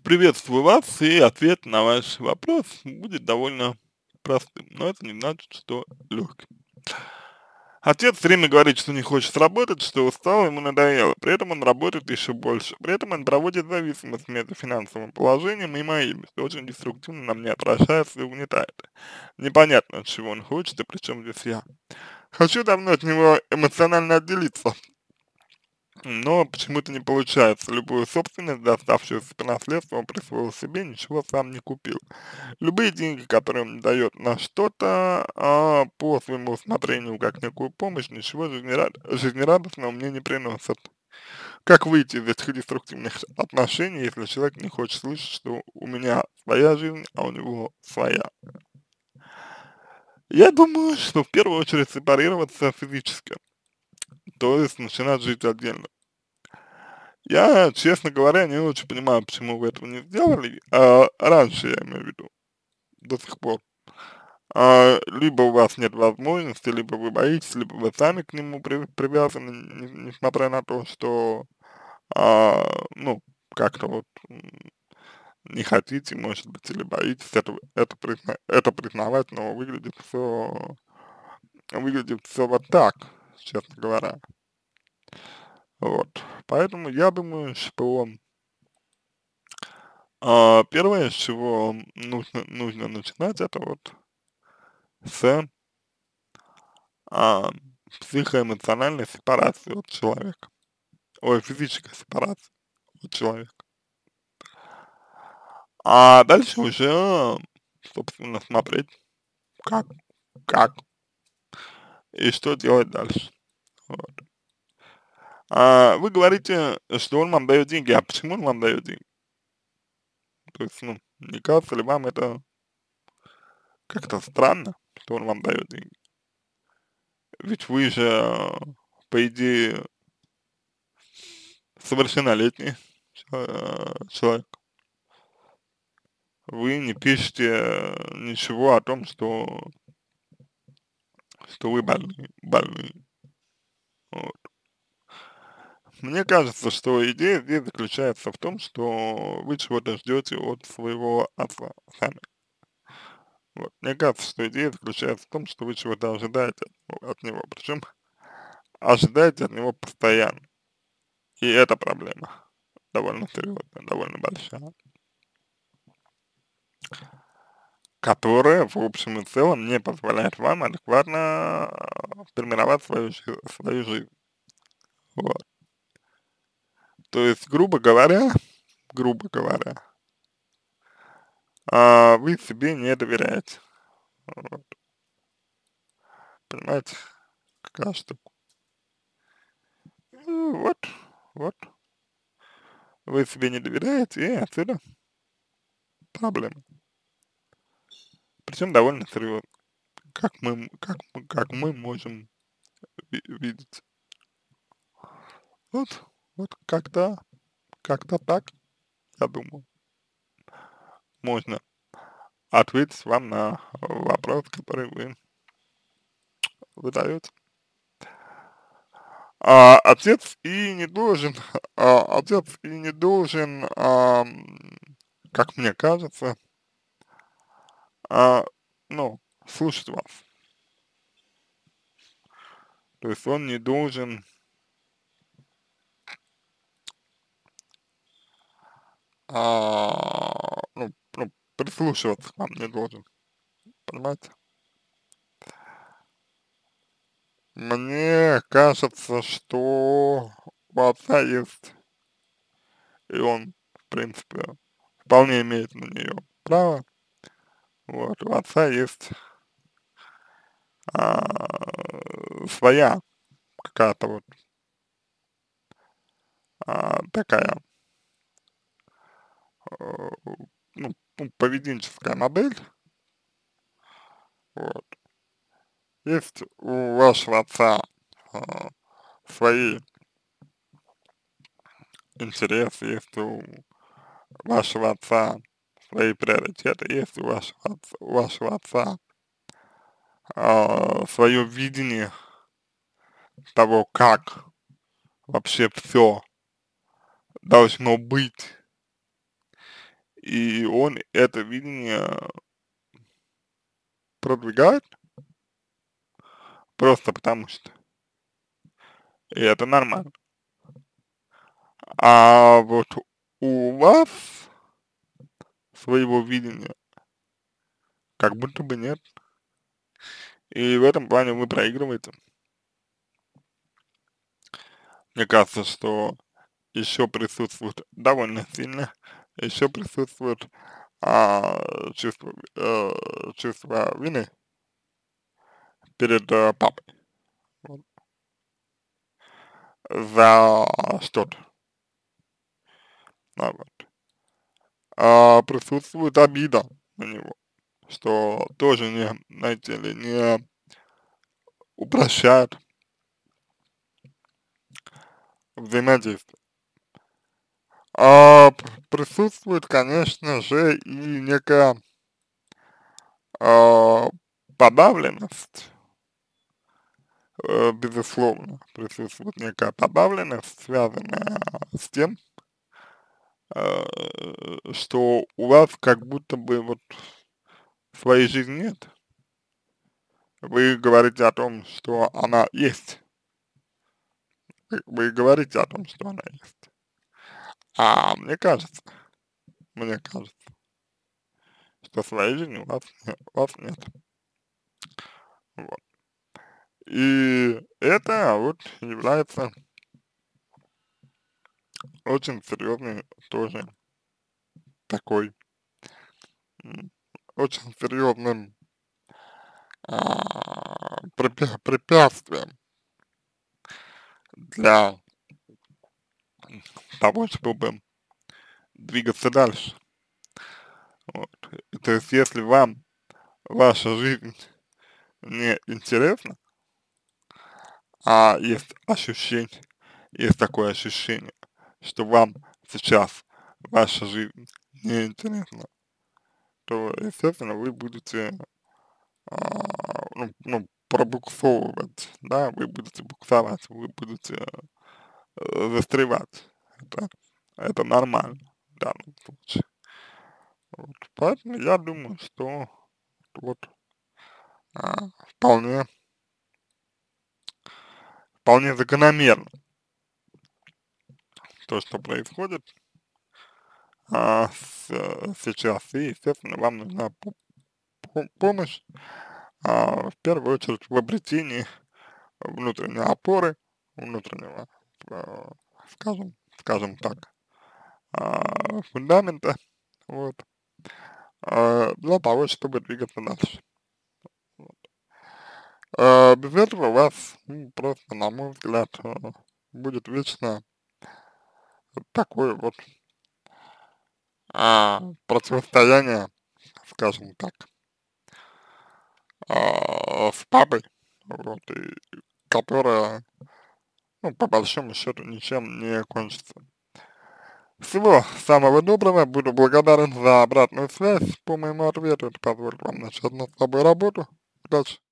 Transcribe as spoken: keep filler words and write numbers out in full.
Приветствую вас, и ответ на ваш вопрос будет довольно простым, но это не значит, что легким. Отец все время говорит, что не хочет работать, что устал, ему надоело. При этом он работает еще больше. При этом он проводит зависимость между финансовым положением и моим, что очень деструктивно на мне отражается и угнетает. Непонятно, чего он хочет, и при чем здесь я. Хочу давно от него эмоционально отделиться, но почему-то не получается. Любую собственность, доставшуюся по наследству, он присвоил себе, ничего сам не купил. Любые деньги, которые он дает на что-то, а, по своему усмотрению, как некую помощь, ничего жизнерад жизнерадостного мне не приносят. Как выйти из этих деструктивных отношений, если человек не хочет слышать, что у меня своя жизнь, а у него своя? Я думаю, что в первую очередь сепарироваться физически, то есть начинать жить отдельно. Я, честно говоря, не очень понимаю, почему вы этого не сделали, а, раньше, я имею в виду, до сих пор. А, либо у вас нет возможности, либо вы боитесь, либо вы сами к нему при привязаны, не несмотря на то, что, а, ну, как-то вот, м, не хотите, может быть, или боитесь это это призна это признавать, но выглядит всё выглядит всё вот так, честно говоря. Вот. Поэтому я думаю, что а, первое, с чего нужно нужно начинать, это вот с, а, психоэмоциональной сепарации от человека. Ой, физической сепарации от человека. А дальше уже, собственно, смотреть, как как и что делать дальше. Вот. А, вы говорите, что он вам дает деньги. А почему он вам дает деньги? То есть, ну, не кажется ли вам это как-то странно, что он вам дает деньги? Ведь вы же, э, по идее, совершеннолетний э, человек. Вы не пишете э, ничего о том, что что вы больны больны. Вот. Мне кажется, что идея здесь заключается в том, что вы чего-то ждете от своего отца сами. Вот. Мне кажется, что идея заключается в том, что вы чего-то ожидаете от, от него, причем ожидаете от него постоянно. И это проблема довольно серьезная, довольно большая, которая в общем и целом не позволяет вам адекватно э, формировать свою, жи- свою жизнь. Вот. То есть, грубо говоря, грубо говоря, а, вы себе не доверяете. Вот. Понимаете, какая штука. Ну, вот, вот. Вы себе не доверяете, и отсюда проблема. Причем довольно серьезно, как мы, м- как, мы- как мы можем ви- видеть. Вот, вот как-то, как-то так, я думаю, можно ответить вам на вопрос, который вы задаете. А, отец и не должен, а, отец и не должен, ам, как мне кажется, а, ну, слушать вас. То есть он не должен, а, ну, ну, прислушиваться к вам не должен, понимаете? Мне кажется, что у отца есть, и он, в принципе, вполне имеет на нее право. Вот, у отца есть а, своя какая-то вот а, такая, э, ну, ну, поведенческая модель. Вот. Есть у вашего отца а, свои интересы, есть у вашего отца свои приоритеты, есть у вашего отца, у вашего отца а, свое видение того, как вообще все должно быть и он это видение продвигает просто потому что. И это нормально. А вот у вас своего видения как будто бы нет. И в этом плане вы проигрываете. Мне кажется, что еще присутствует довольно сильно, еще присутствует а, чувство, э, чувство вины перед э, папой вот, за что-то. А, вот. А, присутствует обида на него, что тоже не, знаете ли, не упрощает взаимодействие. А, п- присутствует, конечно же, и некая а, подавленность, э, безусловно, присутствует некая подавленность, связанная с тем, э, что у вас как будто бы вот своей жизни нет. Вы говорите о том, что она есть. Вы, вы говорите о том, что она есть. А мне кажется, мне кажется, что своей жизни у вас, не- у вас нет. Вот. И это вот является очень серьезной тоже такой, м, очень серьезным а, препя- препятствием для того, чтобы двигаться дальше. Вот. И то есть, если вам ваша жизнь не интересна, а есть ощущение, есть такое ощущение, что вам сейчас ваша жизнь не интересна, то, естественно, вы будете а, ну, ну, пробуксовывать, да, вы будете буксовать, вы будете э, застревать. Это, это нормально в данном случае. Вот. Поэтому я думаю, что вот а, вполне, вполне закономерно то, что происходит а, с, э, сейчас. И, естественно, вам нужна по- по- помощь, а, в первую очередь в обретении внутренней опоры, внутреннего, а, скажем, скажем так, а, фундамента, вот, а, для того, чтобы двигаться дальше. А, без этого у вас, ну, просто, на мой взгляд, э, будет вечно такое вот а, противостояние, скажем так, а, с папой, вот, и которое, ну, по большому счету, ничем не кончится. Всего самого доброго, буду благодарен за обратную связь по моему ответу, это позволит вам начать над собой работу. Удачи!